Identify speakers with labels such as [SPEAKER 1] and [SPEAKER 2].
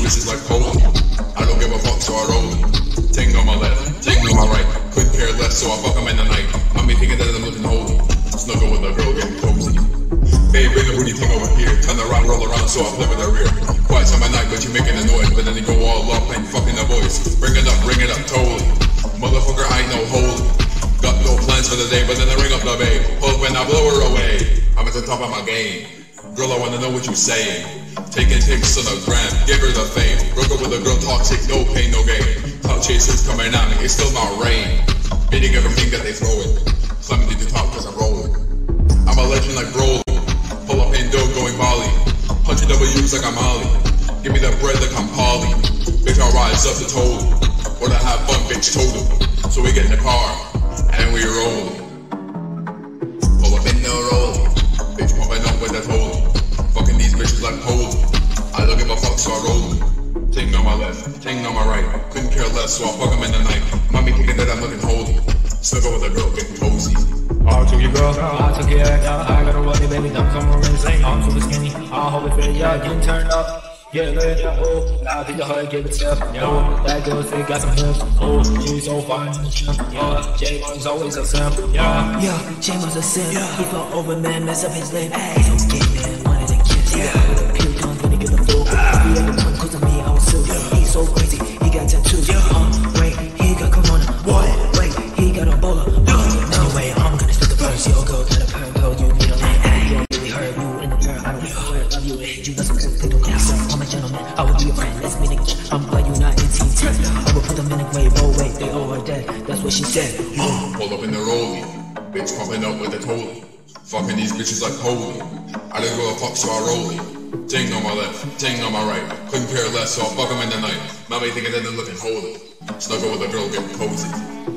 [SPEAKER 1] bitches like Polo. I don't give a fuck, so I roll it. Ting on my left, ting on my right. Couldn't care less, so I fuck them in the night. I'm thinking that I'm looking holy. Snuggle with a girl, getting cozy. Babe, bring the booty thing over here. Turn around, roll around, so I flip in the rear. Quiet time at night, but you making a noise. But then you go all up and fucking the voice. Bring it up, totally. Motherfucker, I ain't no holy. Got no plans for the day, but then I ring up the babe. Hoping I blow her away. I'm at the top of my game. Girl, I wanna know what you saying. Taking pics on the gram, give her the fame. Broke up with a girl, toxic, no pain, no gain. Cloud chasers coming out, it's still not rain. Beating everything that they throw it. Climbing to the top cause I'm rolling. I'm a legend like Rolly. Pull up in dough going volley. 100 W's like I'm Ollie. Give me the bread like I'm Polly. Bitch, I'll rise up to total. Wanna have fun, bitch, total. So we get in the car, and we rolling. Pull up in the rolling. Bitch, pumping up with that holy. Fucking these bitches like Polo. I don't give a fuck, so I roll it. Ting on my left, ting on my right. Couldn't care less, so I fuck them in the night. Mommy thinking that I'm looking holy. Snuggle with a girl, getting cozy.
[SPEAKER 2] I took your girl, I took your ex. I got a running baby, dumb somewhere insane. I'm super skinny, I hope it fit, yeah, getting turned up. Yeah, yeah, oh, I think the heart give it step. Yeah, that girl say got some hips. Oh, she's so fine. Yeah, J-Mon's always a simp. Yeah,
[SPEAKER 3] yeah, J-Mon's a simp. Yeah. He fell over, man, mess up his lip. Hey, so gay, man, wanted to kiss. Yeah, pure tongue, gonna get the full. If he had the tongue, cause of me, I was silly. He's so crazy, he got tattoos. Wait, he got corona. What? Wait, he got Ebola. Anyway, I'm gonna split the verse. Yo, go, got a perm, go, you need a lane. Hey, you really hurt you in the perm. I don't care, love you, it hit you, that's some good, don't care. I'm a gentleman, I will be your friend, let's meet again. I'm glad you're not in TT. I will put them in a grave, oh wait, they all are dead. That's what she said.
[SPEAKER 1] Pull up in the rollie. Bitch pumping up with the tolly. Fucking these bitches like holy. I didn't go a fuck, so I roll it. Ting on my left, ting on my right. Couldn't care less, so I fuck them in the night. Mommy thinking that they're looking holy. Snuggle with a girl, getting cozy.